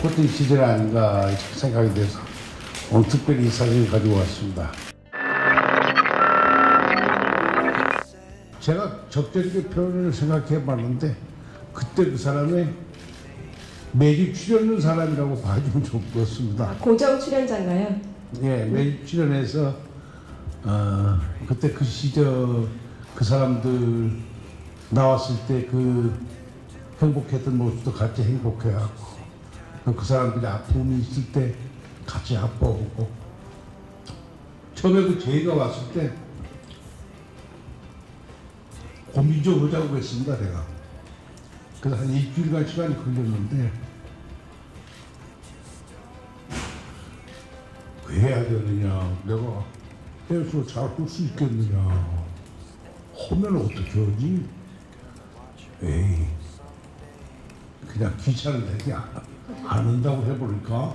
그것도 시대가 아닌가 생각이 돼서 오늘 특별히 이 사진을 가지고 왔습니다. 제가 적절하게 표현을 생각해 봤는데 그때 그 사람의 매주 출연하는 사람이라고 봐주면 좋을 것 같습니다. 아, 고정 출연자인가요? 예, 매주 출연해서 그때 그 시절 그 사람들 나왔을 때 그 행복했던 모습도 같이 행복해하고 그 사람들이 아픔이 있을 때 같이 아파오고 처음에 그 제이가 왔을 때 고민 좀 하자고 했습니다, 내가. 그래서 한 일주일간 시간이 걸렸는데 왜 해야 되느냐, 내가 해서 잘 할 수 있겠느냐, 하면 어떻게 하지? 에이, 그냥 귀찮은데 그냥 안 한다고 해버릴까?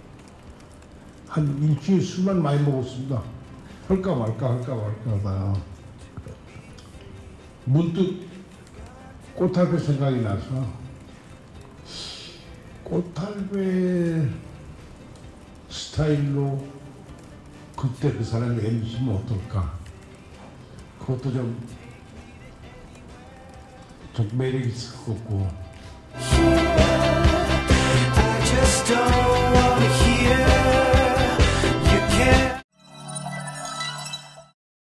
한 일주일 술만 많이 먹었습니다. 할까 말까 하다가 문득 꽃할배 생각이 나서 꽃할배 스타일로 그때 그 사람이 MC면 어떨까? 그것도 좀 매력 있을 것 같고